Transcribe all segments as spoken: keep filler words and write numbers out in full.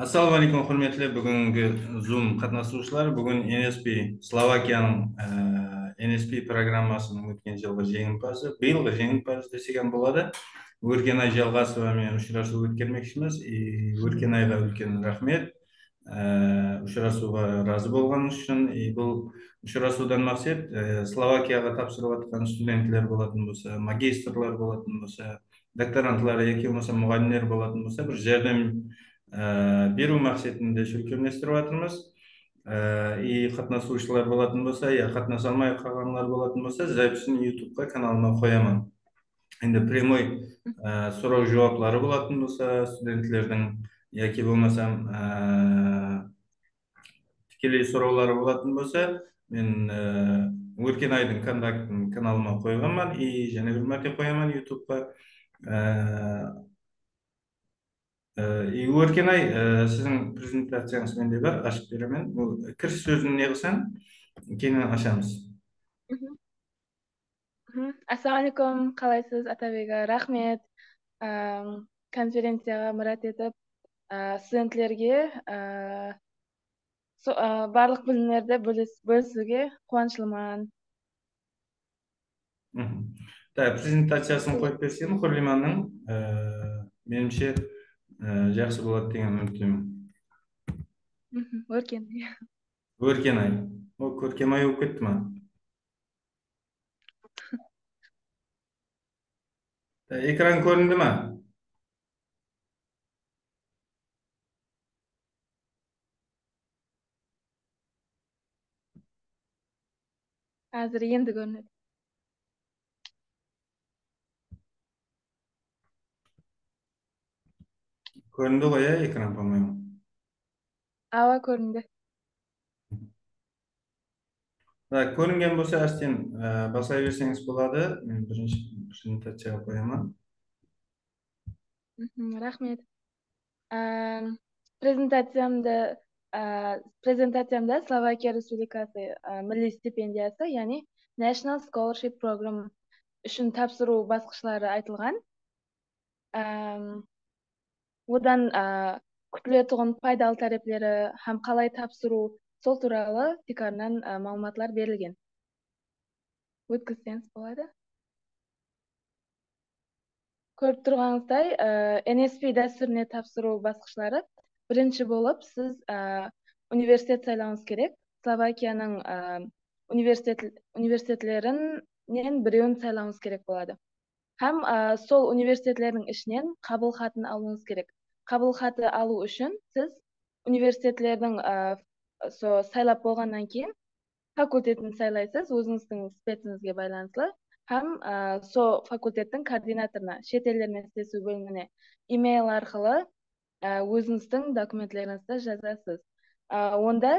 Assalamu alaikum, hurmatli bugungi Zoom qatnashuvchilar. Bugun N S P Slovakiyaning N S P programmasining o'tgan yilgi jengimpazi, biyilgi jengimpazi desek ham bo'ladi. O'tgan oy Jalg'asova men uchrashuv o'tkazmoqchimiz. O'tgan oyga ulkan rahmat. Uchrashuvga rozi bo'lganingiz uchun. Bu uchrashuvdan maqsad Slovakiyaga topshirayotgan studentlar bo'ladigan bo'lsa, magistrlar bo'ladigan bo'lsa, doktorantlar yoki bo'lmasa muallimlar bo'ladigan bo'lsa, bir yordam беру мақсатында шүркемлестіріп жатырмыз. И қатынасушылар болатын болса, я қатынаса алмай қалғандар болатын болса, записін ютубқа каналыма қоямын. Енді прямой сұрау жауаплары болатын болса, студенттердің яки болмасам тікелей сұраулары болатын болса, мен өткен айдың контактын каналыма қойғанмын и және бір мәрте қоямын ютубқа. И өткен ай сіздің презентацияңыз менде бар, ашып беремін. Кіріс сөзін не қылсаң, кейін ашамыз. Ассалаумағалейкум, қалайсыз Атабек? Рахмет конференцияға мұрат етіп, студенттерге барлық білімдерді бөлісуге қуаныштымын. Презентациясын қойып берсем, Құрлиманның меніңше жақсы болады деген үміттемін. Өркен. Өркен ай. О, көркем ай болып кетті ма? Экран көрінді ма? Қазір енді көрінеді. Көрінді ғой, ә, экран, по-моему. Ава көрінді. Көрінген болса, әстен баса берсеңіз болады. Мен бірінші презентацияға қоямын. Рахмет. Презентациямда презентациямда Словакия Республикасы милли стипендиясы, яғни National Scholarship Program үшін тапсыру басқышлары айтылған. Одан күтілетін пайдалы тәреплері һәм қалай тапсыру, сол туралы текарынан мағлұматлар берілген. Өткізсеңіз болады. Көріп тұрғаныңыздай, N S P дәстүріне тапсыру басқышлары. Бірінші болып, сіз университет сайлауыңыз керек. Словакияның университетлерінен біреуін сайлауыңыз керек болады. Һәм сол университетлердің ішінен қабыл хатын алуыңыз керек. Қабыл хаты алу үшін сіз университетлердің сайлап болғаннан кейін факультетін сайлайсыз, өзіңіздің спеціңізге байланысты. Һәм сол факультеттің координаторына, шет елдермен істесу бөліміне имейл арқылы өзіңіздің документлеріңізді жазасыз. Онда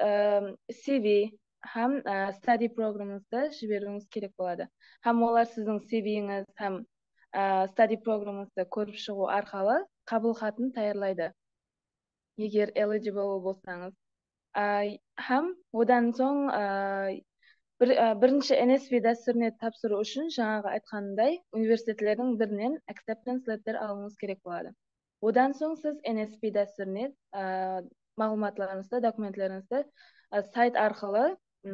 C V һәм study програмыңызды жіберуіңіз керек болады. Һәм олар сіздің C V-іңіз һәм study програмыңызды көріп шығу арқылы қабыл хатын таярлайды, егер eligible болсаңыз. Һәм одан соң бірінші N S P дәстүріне тапсыру үшін жаңағы айтқанымдай университетлердің бірінен acceptance letter алуыңыз керек болады. Одан соң сіз N S P дәстүріне мағлұматларыңызды, документлеріңізді сайт арқылы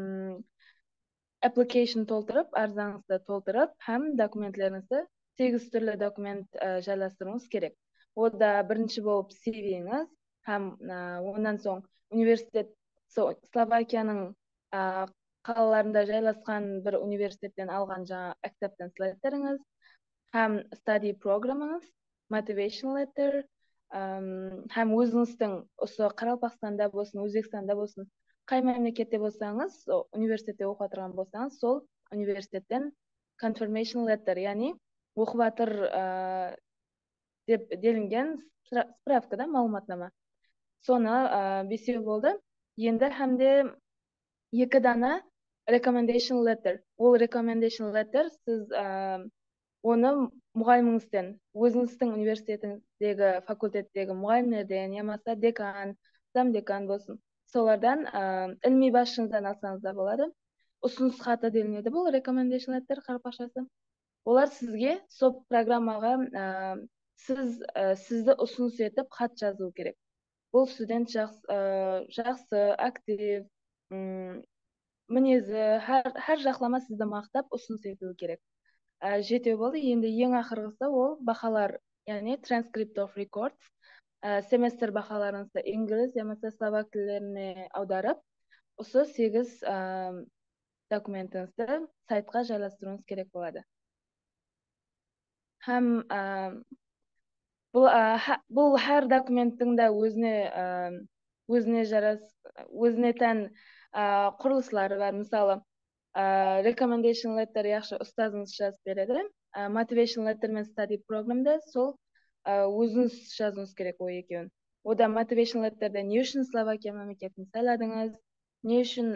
application толтырып, арзаңызды толтырып, һәм документлеріңізді сегіз түрлі документ жайластыруыңыз керек. Ода бірінші болып C V-іңіз, һәм ондан соң университет, Словакияның қалаларында жайласқан бір университеттен алған жаңа acceptance letterіңіз, һәм study програмыңыз, motivation letter, һәм өзіңіздің осы Қарақалпақстанда болсын, Өзбекстанда болсын, қай мемлекетте болсаңыз, университетте оқып отырған болсаңыз, сол университеттен confirmation letter, яғни оқып жатыр деп делінген справкада мағлұматнама. Соны бесеу болды. Енді һәмде екі дана recommendation letter. Ол recommendation letter сіз оны мұғаліміңізден, өзіңіздің университетіңіздегі факультеттегі мұғалімдерден, немесе декан, замдекан болсын, солардан ілми басшыңыздан алсаңыз да болады. Ұсыныс хаты делінеді бұл recommendation letter қарпақшасы. Олар сізге сол программаға сіз сізді ұсыныс етіп хат жазу керек. бұл студент жақсы, жақсы актив, мінезі һәр жақлама сізді мақтап ұсыныс етуі керек. Жетеу болды. Енді ең ақырғысы ол бақалар, яғни transcript of records. Семестр бақаларыңызды инглиз немесе словак тілдеріне аударып, осы сегіз документіңізді сайтқа жайластыруыңыз керек болады. Һәм бұл бұл әр документтің де өзіне өзіне жарас, өзіне тән құрылыслары бар. Мысалы, recommendation letter яқшы ұстазыңыз жазып береді. Motivation letter мен study programда сол өзіңіз жазуыңыз керек ой екеуін. Ода motivation letterде не үшін Словакия мемлекетін сайладыңыз, не үшін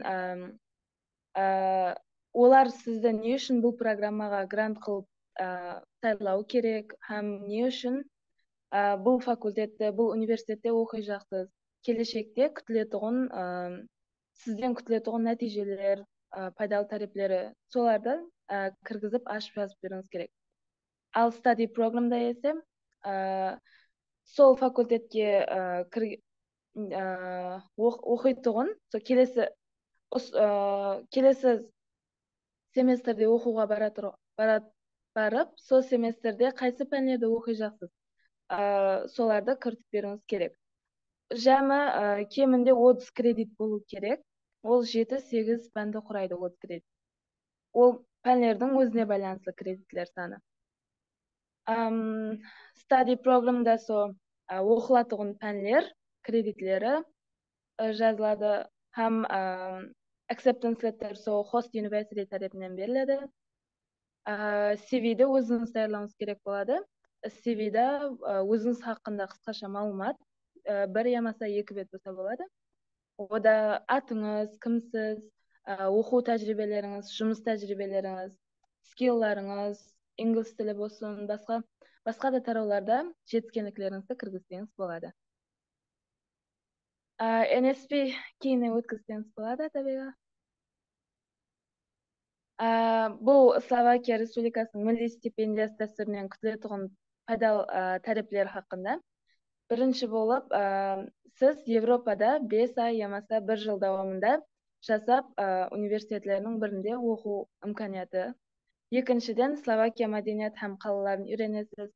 олар сізді не үшін бұл программаға грант қылып сайлау керек, һәм не үшін бұл факультетте, бұл университетте оқи жақтыңыз, келешекте күтілетұғын, сізден күтілетұғын нәтижелер, пайдалы тәреплері, соларды кіргізіп ашып жазып беруіңіз керек. Ал study програмда есе сол факультетке оқитұғын, келесі келесі семестрде оқуға барып, сол семестрде қайсы пәндерді оқи жақсыз, соларды кіртіп беруіңіз керек. Жәмі кемінде отыз кредит болу керек. Ол жеті-сегіз пәнді құрайды отыз кредит. Ол пәнлердің өзіне байланысты кредитлер саны. Study програмда со оқылатығын пәнлер, кредитлері жазылады. Һәм acceptance letter со host university тарапынан беріледі. си ви-ді өзіңіз даярлауыңыз керек болады. си ви-да өзіңіз хақында қысқаша малумат, бір ямаса екі бет болса болады. Ода атыңыз, кімсіз, оқу тәжірибелеріңіз, жұмыс тәжірибелеріңіз, скилларыңыз, инглиз тілі болсын, басқа басқа да тарауларда жетіскендіктеріңізді кіргізсеңіз болады. эн эс пи кейіне өткізсеңіз болады табиға. Бұл Словакия Республикасының милли стипендиясы дәстүрінен күтілетұғын пайдалы тәреплер хақында. Бірінші болып, сіз Европада бес ай ямаса бір жыл давамында жасап университетлерінің бірінде оқу имканияты. Екіншіден, Словакия мәдениет һәм қалаларын үйренесіз.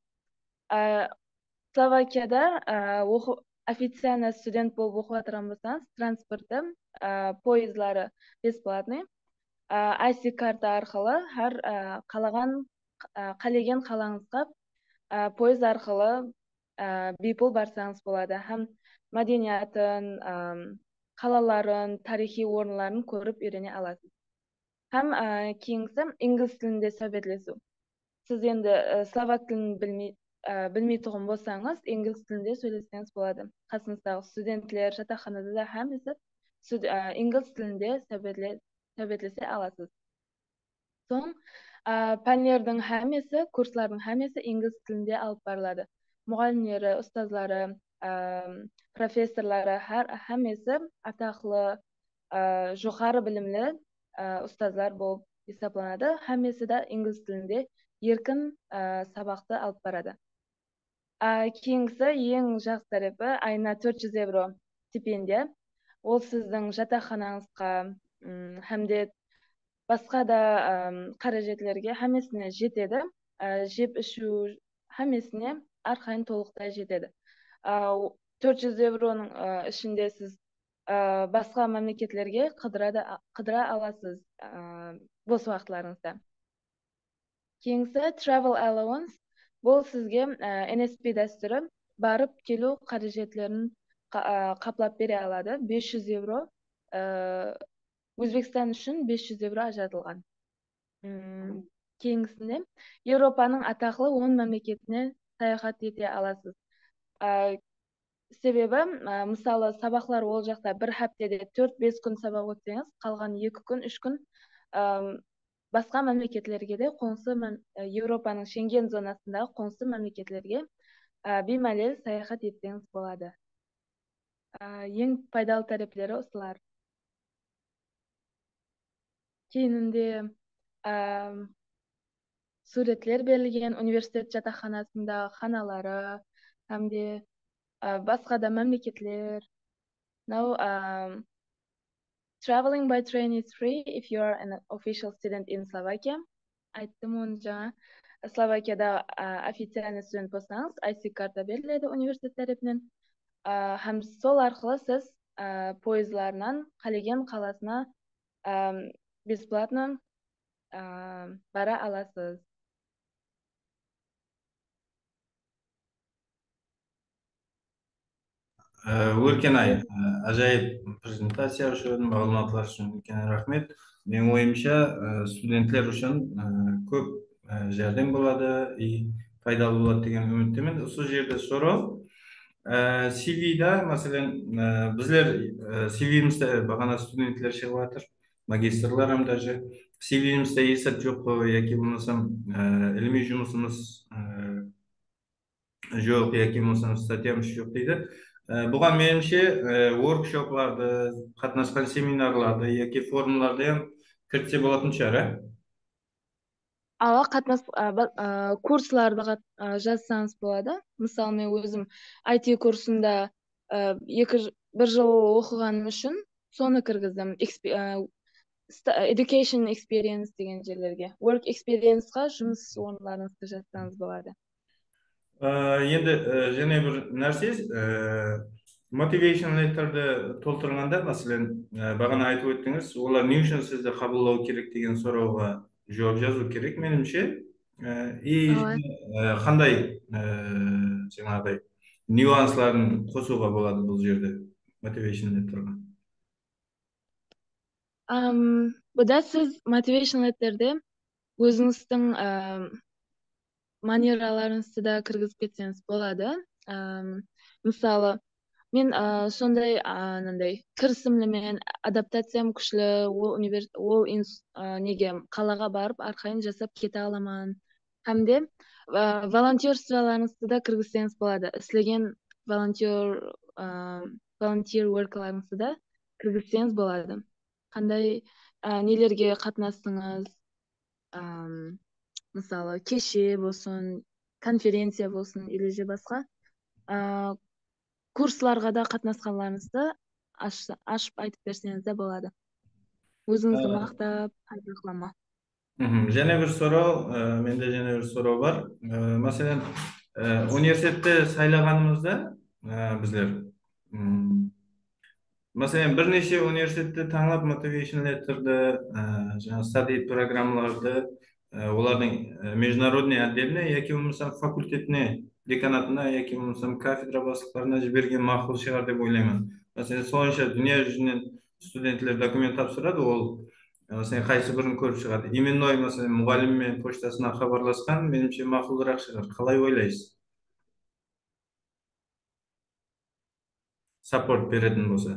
Словакияда официально студент болып оқып отырған болсаңыз, транспорты, пойызлары бесплатный. ай си карта арқылы әр қалаған қалеген қалаңызға пойыз арқылы бейпыл барсаңыз болады. Һәм мәдениетін, қалаларын, тарихи орынларын көріп үйрене аласыз. Һәм кейінгісі инглиз тілінде сөйлесу. Сіз енді словак тілін білмейтұғын болсаңыз, инглиз тілінде сөйлесеңіз болады. Қасыңыздағы студентлер, жатақханада да һәмесі инглиз тілінде сөйлесе аласыз. Соң, пәнлердің һәмесі, курслардың һәмесі инглиз тілінде алып барылады. Мұғалімдері, ұстазлары, профессорлары һәмесі атақлы, жоғары білімлі ұстазлар болып есептелінеді. Һәмесі де инглиз тілінде еркін сабақты алып барады. Кейінгісі ең жақсы тарапы айына төрт жүз евро стипендия. Ол сіздің жатақханаңызға һәмде басқа да қаражетлерге һәмесіне жетеді. Жеп ішу һәмесіне арқайын толықтай жетеді. төрт жүз евроның ішінде сіз басқа мемлекеттерге қыдыра аласыз бос уақытларыңызда. Кейінгісі travel allowance. Бұл сізге эн эс пи дәстүрі барып келу қаражетлерін қаплап бере алады. бес жүз евро. Өзбекстан үшін бес жүз евро ажыратылған. Кейінгісінде Еуропаның атақлы он мемлекетіне саяхат ете аласыз. Себебі, мысалы, сабақлар ол жақта бір хаптеде төрт-бес күн сабақ өтсеңіз, қалған екі күн, үш күн басқа мемлекеттерге де қоңсы Еуропаның Шенген зонасындағы қоңсы мемлекеттерге беймәлел саяхат етсеңіз болады. Ең пайдалы тәреплері осылар. Кейінінде суретлер берілген университет жатақханасында ханалары, һәмде басқа да мемлекетлер. Now, um, traveling by train is free if you are an official student in Slovakia. Айттым оны жаңа. Словакияда официальный студент болсаңыз, ай си карта беріледі университет тарапынан. Һәм сол арқылы сіз пойызларынан Қалеген қаласына бесплатно бара аласыз. Өркенай, ажайып презентация үшін, мағлұматлар үшін үлкен рахмет. Менің ойымша, студенттер үшін көп жәрдем болады и пайдалы болады деген үміттемін. Осы жерде сұрау, си ви-да, мәселен, біздер си ви-мізді бағана студенттер шығып жатыр, магистрларым даже. си ви-мізде есеп жоқ қой, яки болмасам ilmiy жұмысымыз жоқ, яки болмасам статьямыз жоқ дейді. Бұған меніңше workshop-ларды, қатынасқан семинарларды, яки форумларды ham кіртсе болатын шығар. Ала қатынас курсларды жазсаңыз болады. Мысалы, мен өзім ай ти курсында бір жыл оқығаным үшін соны кіргіздім. Education experience деген жерлерге. Work experience-ға жұмыс орындарыңызды жазсаңыз болады. Енді және бір нәрсе, motivation letterді толтырғанда, мәселен, бағана айтып өттіңіз, олар не үшін сізді қабылдау керек деген сұрауға жауап жазу керек меніңше. И қандай жаңағыдай нюансларын қосуға болады бұл жерде motivation letterға? Бұда сіз motivation letterде өзіңіздің манераларыңызды да кіргізіп кетсеңіз болады. Мысалы, мен сондай кірісімлімен адаптациям күшлі, ол неге қалаға барып арқайын жасап кете аламан. Хәмде волонтерстволарыңызды да кіргізсеңіз болады. Іслеген волонтер work-ларыңызды да кіргізсеңіз болады. Қандай нелерге қатынастыңыз, мысалы, кеше болсын, конференция болсын, или же басқа курсларға да қатынасқанларыңызды ашып айтып берсеңіз де болады. Өзіңізді мақтап, айтақлама. Және бір сұрау, менде және бір сұрау бар. Мәселен, университетті сайлағанымызда біздер, мәселен, бірнеше университетті таңлап motivation letterді, жаңа study программаларды, олардың международный отделіне, яки болмасам факультетіне, деканатына, яки болмасам кафедра бастықтарына жіберген мақұл шығар деп ойлаймын. Мәселен, сонша дүние жүзінен студенттер документ тапсырады, ол мәселен қайсы бірін көріп шығады. Именной, мәселен, мұғаліммен поштасына хабарласқан, меніңше мақұлырақ шығар. Қалай ойлайсыз? Саппорт беретін болса.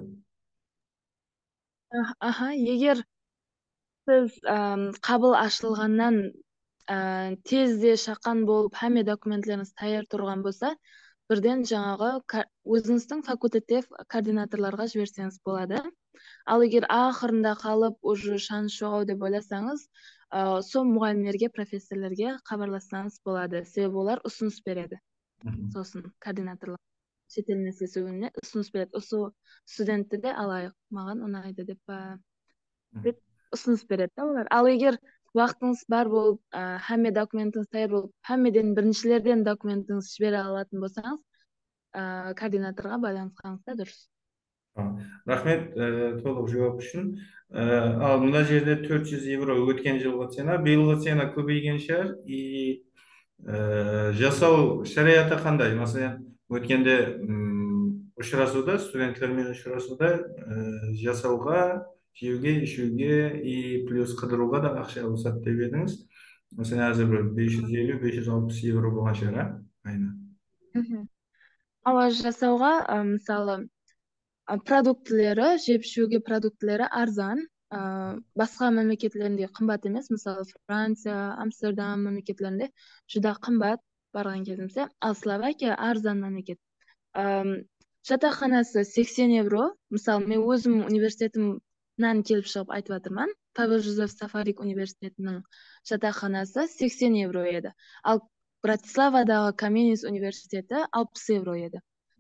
Аха, егер сіз қабыл ашылғаннан тезде шаққан болып, һәме документлеріңіз таяр тұрған болса, бірден жаңағы өзіңіздің факультетте координаторларға жіберсеңіз болады. Ал егер ақырында қалып, уже шанс жоқ деп ойласаңыз, сол мұғалімдерге, профессорлерге хабарлассаңыз болады. Себебі олар ұсыныс береді. Сосын координаторлар шетел мәселесіне ұсыныс береді. Осы студентті де алайық, маған ұнайды деп деп ұсыныс береді олар. Ал егер уақытыңыз бар болып, һәме документіңіз таяр болып, һәмеден біріншілерден документіңіз жібере алатын болсаңыз, координаторға байланысқаныңыз да дұрыс. Рахмет толық жауап үшін. Ал мына жерде төрт жүз евро өткен жылғы цена, биылғы цена көбейген шығар. И жасау шариаты қандай? Мәселен, өткенде ұшырасуда, студенттермен ұшырасуда жасауға, жеуге, ішуге и плюс қыдыруға да ақша алсат деп едіңіз. Мәселен, әзір бір бес жүз елу - бес жүз алпыс евро болған шығар, айына. Ала жасауға, мысалы, продуктілері, жеп-ішуге продуктілері арзан, басқа мемлекеттерінде қымбат емес, мысалы Франция, Амстердам мемлекеттерінде жүда қымбат барған кезімізде, ал Словакия арзан мемлекет. Жатақханасы сексен евро, мысалы мен өзім университетімнен келіп шығып айтып жатырмын, Павел Жозеф Сафарик университетінің жатақханасы сексен евро еді, ал Братиславадағы Каменис университеті алпыс евро еді.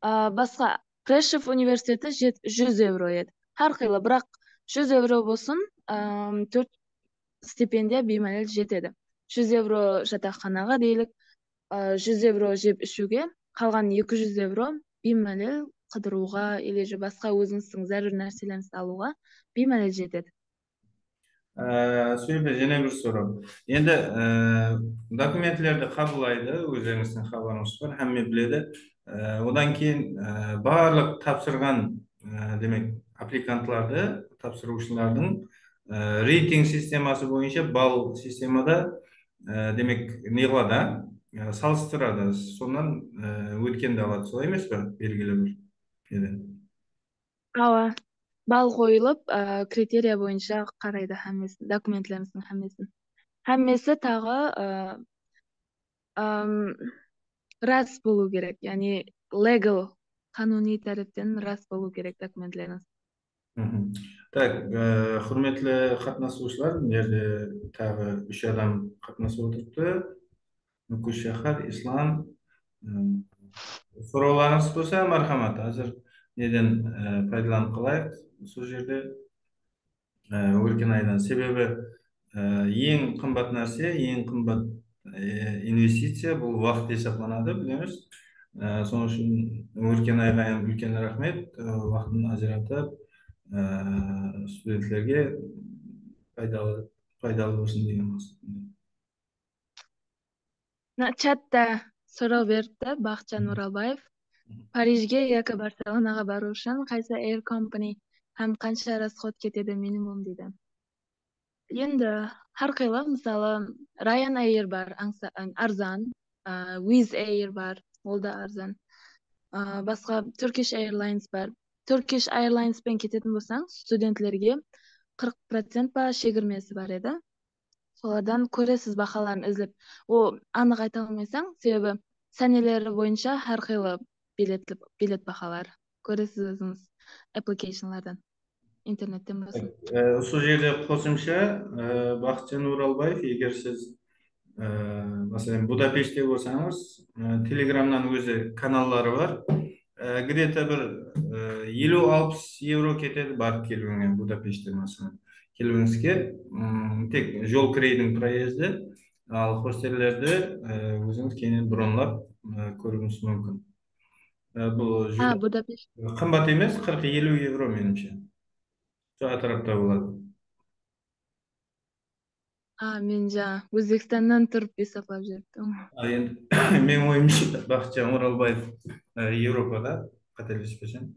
басқа Прешев университеті жүз евро еді. Har xili, biroq жүз евро болсын, төрт стипендия беймәлел жетеді. жүз евро жатақханаға дейлік, жүз евро жеп ішуге, қалған екі жүз евро беймәлел қыдыруға, или же басқа өзіңіздің зәрur нәрселеріңізді алуға беймәлел жетеді. Сөйбе, және бір сұрау. Енді документлерді қабылдайды, өздеріңіздің хабарыңыз бар, һәмме біледі. Одан кейін барлық тапсырған, демек, аппликантларды, тапсырушылардың рейтинг системасы бойынша балл системада, демек, не қылады, салыстырады. Сонан өткенді алады, солай емес пе? Белгілі бір. Ава. Бал қойылып, критерия бойынша қарайды һәммесін, документлеріңіздің һәммесін. Һәммесі тағы рас болу керек, яғни legal, қануни тараптан рас болу керек документлеріңіз. Так, құрметлі қатынасушылар, бұл жерде тағы үш адам қатынасып отырыпты. Нүкіс Шахар, Ислам. Сұрауларыңыз болса, мархамат, қазір неден пайдаланып қалайық сол жерде өркен айдан. Себебі ең қымбат нәрсе, ең қымбат инвестиция бұл уақыт есептелінеді, білеміз. Соның үшін өркен айға үлкен рахмет, уақытын ажыратып студенттерге пайдалы болсын деген мақсатпен. Чатта сұрау берді Бақытжан Оралбаев. Парижге яки Барселонаға бару үшін қайсы Air Company һәм қанша расход кетеді минимум дейді. Енді har қилы, мысалы Ryanair бар, арзан, Wizz Air бар, ол да арзан. Басқа Turkish Airlines бар. Turkish Airlines пен кететін болсаң, студенттерге қырық процент па шегірмесі бар еді. Солардан көресіз бағаларын ізлеп. О, анық айта алмайсаң, себебі сәнелері бойынша har қилы билет бағалар. Көресіз өзіңіз application'larдан, интернеттен болсын. Сол жерде қосымша Бақытжан Оралбаев, егер сіз мәселен Будапештте болсаңыз, Телеграмнан өзі каналлары бар. Где-то бір елу алпыс евро кетеді барып келуіңе Будапештте мәселен. Келуіңізге тек жол кірейдің проезді, ал хостеллерді өзіңіз кейіннен бронлап көруіңіз мүмкін. Бұл Будапешт. Қымбат емес, қырық елу евро меніңше. Сол тарапта болады. Мен жаңа Өзбекстаннан тұрып есептеп жүрдім. Енді мен ойымша Бақытжан Оралбаев Европада, қателеспесем.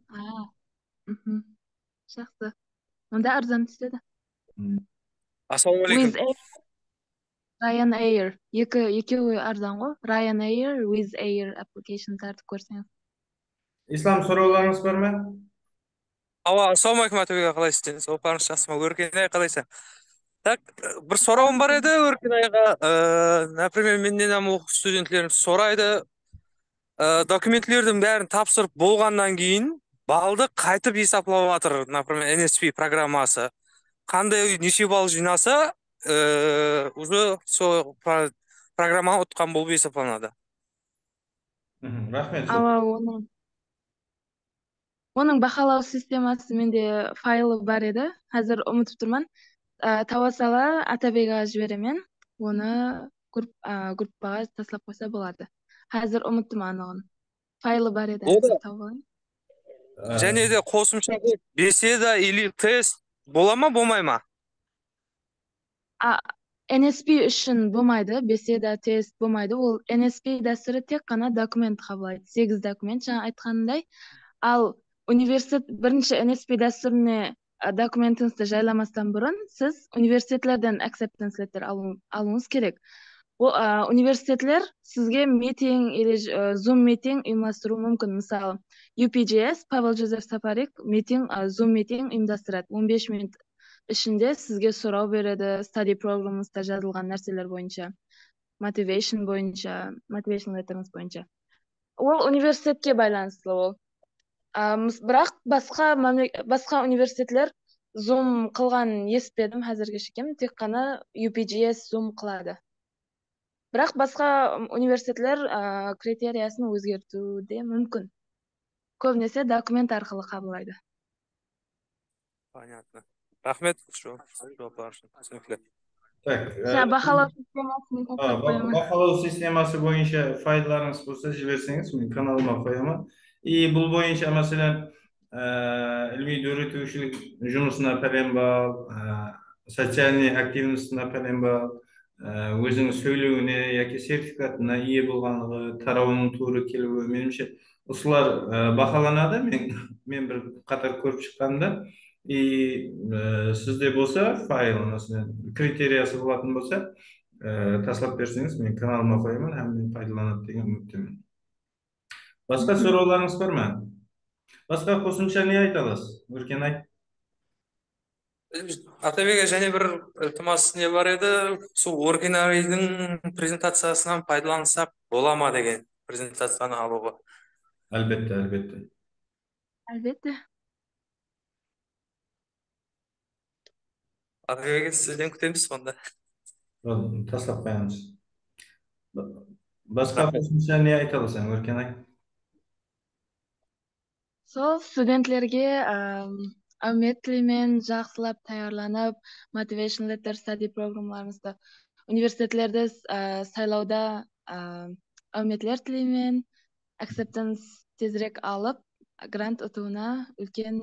Жақсы. Онда арзан түседі. Ассалаумағалейкум. Ryanair. Екеуі арзан ғой. Ryanair, Wizz Air application-тарды көрсеңіз. Ислам, сұрауларыңыз бар ма? Ава, ассалаумағалейкум атөбеге, қалайсыз? Оқарыңыз жақсы ма? Өркен ай қалайсың? Так, бір сұрауым бар еді Өркен айға. Например, менен оқу студенттерім сұрайды. Документлердің бәрін тапсырып болғаннан кейін балды қайтып есеплап жатыр, например, эн эс пи программасы. Қандай неше балл жинаса, уже сол программа ұтқан болып есепланады. Рахмет. Оның Оның бағалау системасы менде файлы бар еді. Қазір ұмытып тұрман. Таба сала Атабекға жіберемен. Оны группаға таслап қойса болады. Қазір ұмыттым анығын. Файлы бар еді. Және де қосымша беседа или тест бола ма, болмай ма? эн эс пи үшін болмайды, беседа, тест болмайды. Ол эн эс пи дәстүрі тек қана документ қабылдайды. сегіз документ, жаңа айтқандай. Ал университет бірінші эн эс пи дәстүріне документіңізді жайламастан бұрын, сіз университетлерден acceptance letter алуыңыз керек. Университетлер сізге митинг или Zoom митинг ұйымдастыру мүмкін. Мысалы, ю пи джи эс, Павел Жозеф Сапарик митинг, Zoom митинг ұйымдастырады. он беш минут ішінде сізге сұрау береді, study программыңызда жазылған нәрселер бойынша, motivation бойынша, motivation letterіңіз бойынша. Ол университетке байланысты ол. Бірақ басқа университетлер Zoom қылған еспедім әзірге шекем, тек қана ю пи джи эс Zoom қылады. Бірақ басқа университетлер критериясын өзгертуде мүмкін. көбінесе документ арқылы қабылдайды. Понятно. Рахмет жауаптар үшін. Түсінікті. Так, Жаңа бақылау системасын тастап қоямын. бақылау системасы бойынша файлдарыңыз болса жіберсеңіз, мен каналыма қоямын. И бұл бойынша мәселен ilmiy öğreticilik жұмысына пәлен бал, социальный активностьына пәлен бал, өзінің сөйлеуіне яки сертификатына ие болғанлығы, тарауының тура келуі, меніңше осылар бақыланады. Мен мен бір қатар көріп шыққанда, и сізде болса файл, мәселен, критериясы болатын болса, таслап берсеңіз, мен каналыма қоямын, һәм мен пайдаланады деген үміттемін. Басқа сұрауларыңыз бар ма? Басқа қосымша не айта аласыз? Өркен айт. Ақтабекке және бір ілтимас не бар еді, сол Өркенайдың презентациясынан пайдалансақ бола ма деген презентацияны алуға. Әлбетте, әлбетте. Әлбетте. Ақтабекке сізден күтеміз сонда. Таслап қоямыз. Басқа қосымша не айта аласың, Өркен айт? Сол студенттерге әумет тілімен жақсылап таярланып, motivation letter study программаларымызды университетлерді сайлауда әуметлер тілімен acceptance тезірек алып, грант ұтуына үлкен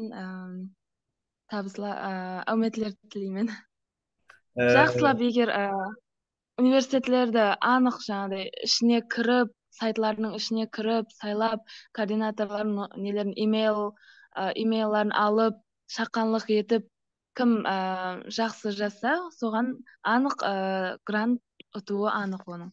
табысла әуметлер тілімен. Жақсылап егер университетлерді анық жаңағыдай ішіне кіріп, сайтларының ішіне кіріп, сайлап, координаторлардың нелерін, имейл, имейларын алып, шаққанлық етіп, кім жақсы жазса, соған анық грант ұтуы анық оның.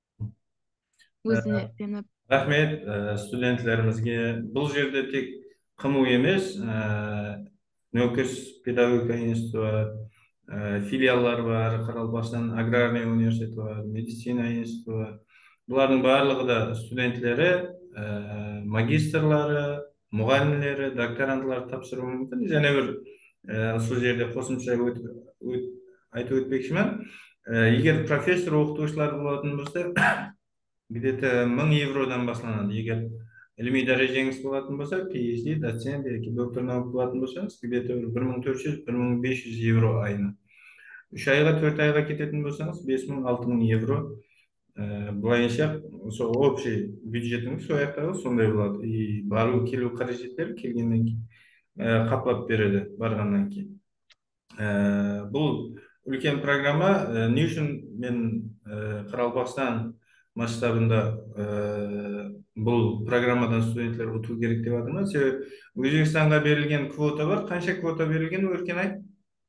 Өзіне сеніп. Рахмет студенттерімізге. Бұл жерде тек қыму емес, Нөкіс педагогика институты, филиалдар бар, Қаралбастан аграрный университет бар, медицина институты бар. Бұлардың барлығы да студенттері, магистрлары, мұғалімдері, докторантлар тапсыруы мүмкін. Және бір сол жерде қосымша айтып өтпекшімін. Егер профессор оқытушылар болатын болса, где-то мың евродан басланады. Егер ilmiy darajаңыз болатын болса, PhD, доцент yoki доктор наук болатын болсаңыз, где-то бір мың төрт жүз - бір мың бес жүз евро айына. үш айға, төрт айға кететін болсаңыз, бес мың - алты мың евро. Бұлайынша общий бюджетіңіз сояқтағы сондай болады. И бару келу қаражеттер келгеннен кейін қаплап береді барғаннан кейін. Бұл үлкен программа. Не үшін мен Қаралбастан масштабында бұл программадан студенттер өту керек деп жатырмын. Себебі Өзбекстанға берілген квота бар. Қанша квота берілген, Өркен айт?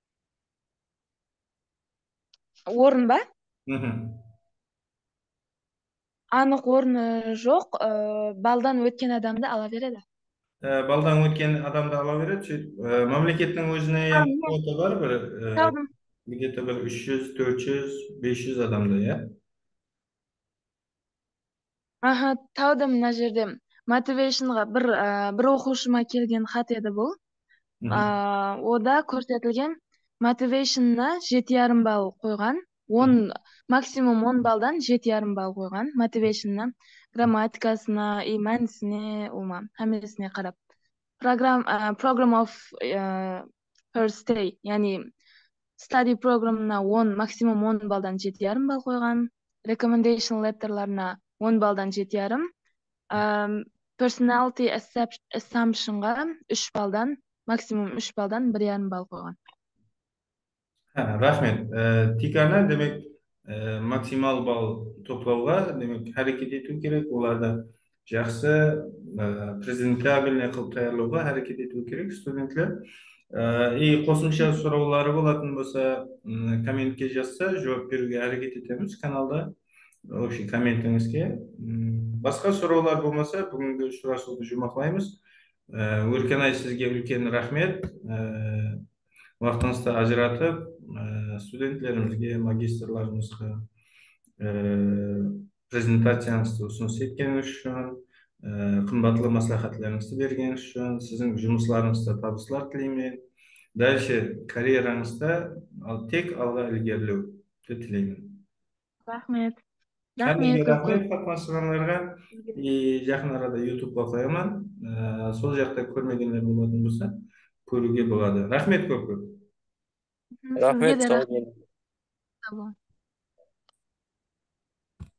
Орын ба? Анық орны жоқ, балдан өткен адамды ала береді. Балдан өткен адамды ала береді. Мемлекеттің өзіне квота бар бір, где-то бір үш жүз, төрт жүз, бес жүз адамды, иә? Аха, таудым мына жерде. Motivationға бір оқушыма келген хат еді бұл. Ода көрсетілген motivationына жеті жарым балл қойған. Максимум он балдан жеті жарым балл қойған. Motivationына, грамматикасына, и мәнісіне, әмесіне қарап. Program of first day, яғни study программына максимум он балдан жеті жарым балл қойған. Recommendation letterларына он балдан жеті жарым. Personality assumptionға үш балдан, максимум үш балдан бір жарым балл қойған. Рахмет. Тикана демек максимал балл топлауға демек әрекет ету керек. Оларды жақсы презентабельный қылып даярлауға әрекет ету керек студенттер. И қосымша сұраулары болатын болса, комментке жазса, жауап беруге әрекет етеміз каналда. Общий комментіңізге. Басқа сұраулар болмаса, бүгінгі ұшырасуды жұмақлаймыз. Өркенай, сізге үлкен рахмет. Уақытыңызды ажыратып, студенттерімізге, магистрларымызға презентацияңызды ұсыныс еткеніңіз үшін, қымбатлы маслихатларыңызды бергеніңіз үшін, сіздің жұмысларыңызда табыстар тілеймін. Дальше карьераңызда тек алға ілгерілеуді тілеймін. Рахмет. Рахмет, Кәдімгі көп көп. рахмет Фатма сіңілілерге. И жақын арада ютубқа қоямын. Ә, сол жақта көрмегендер болатын болса, көруге болады. Рахмет көп көп. Сізге Рахмет, де сау рахмет. болыңыз. Сау болыңыз.